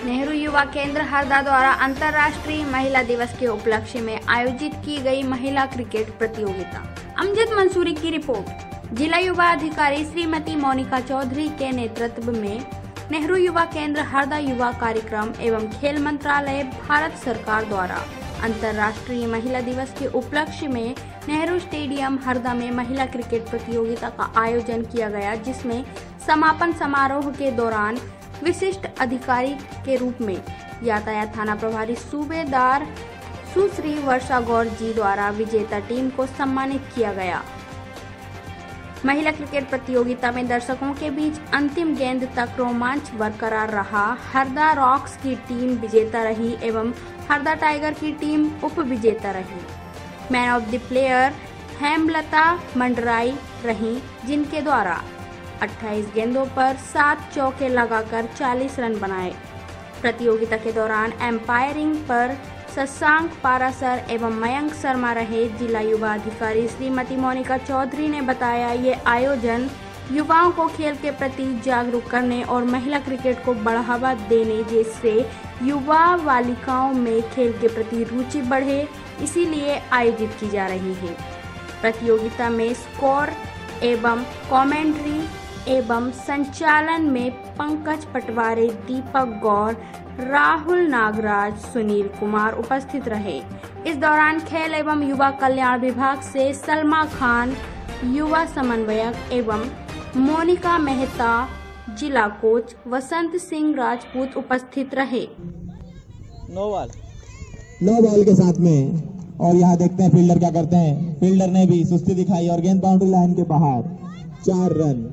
नेहरू युवा केंद्र हरदा द्वारा अंतर्राष्ट्रीय महिला दिवस के उपलक्ष्य में आयोजित की गई महिला क्रिकेट प्रतियोगिता। अमजद मंसूरी की रिपोर्ट। जिला युवा अधिकारी श्रीमती मोनिका चौधरी के नेतृत्व में नेहरू युवा केंद्र हरदा युवा कार्यक्रम एवं खेल मंत्रालय भारत सरकार द्वारा अंतर्राष्ट्रीय महिला दिवस के उपलक्ष्य में नेहरू स्टेडियम हरदा में महिला क्रिकेट प्रतियोगिता का आयोजन किया गया, जिसमें समापन समारोह के दौरान विशिष्ट अधिकारी के रूप में यातायात थाना प्रभारी सूबेदार सुश्री वर्षा गौर जी द्वारा विजेता टीम को सम्मानित किया गया। महिला क्रिकेट प्रतियोगिता में दर्शकों के बीच अंतिम गेंद तक रोमांच बरकरार रहा। हरदा रॉक्स की टीम विजेता रही एवं हरदा टाइगर की टीम उप विजेता रही। Man of the player Hemlata Mandrai रही, जिनके द्वारा 28 गेंदों पर 7 चौके लगाकर 40 रन बनाए। प्रतियोगिता के दौरान एम्पायरिंग पर शशांक पारासर एवं मयंक शर्मा रहे। जिला युवा अधिकारी श्रीमती मोनिका चौधरी ने बताया, ये आयोजन युवाओं को खेल के प्रति जागरूक करने और महिला क्रिकेट को बढ़ावा देने, जिससे युवा बालिकाओं में खेल के प्रति रुचि बढ़े, इसीलिए आयोजित की जा रही है। प्रतियोगिता में स्कोर एवं कमेंट्री एवं संचालन में पंकज पटवारी, दीपक गौर, राहुल नागराज, सुनील कुमार उपस्थित रहे। इस दौरान खेल एवं युवा कल्याण विभाग से सलमा खान, युवा समन्वयक एवं मोनिका मेहता, जिला कोच वसंत सिंह राजपूत उपस्थित रहे। नो बॉल के साथ में, और यहाँ देखते हैं फील्डर क्या करते हैं। फील्डर ने भी सुस्ती दिखाई और गेंद बाउंड्री लाइन के बाहर। 4 रन।